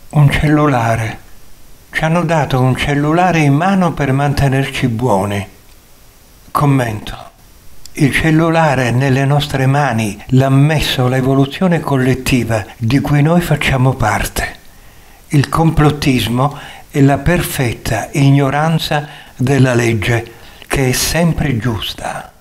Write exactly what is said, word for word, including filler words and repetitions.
Un cellulare. Ci hanno dato un cellulare in mano per mantenerci buoni. Commento. Il cellulare nelle nostre mani l'ha messo l'evoluzione collettiva di cui noi facciamo parte. Il complottismo è la perfetta ignoranza della legge, che è sempre giusta.